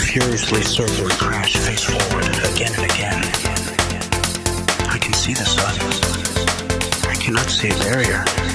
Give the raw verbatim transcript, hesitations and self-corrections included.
furiously circle and crash face forward again and again. I can see the sun. I cannot see a barrier.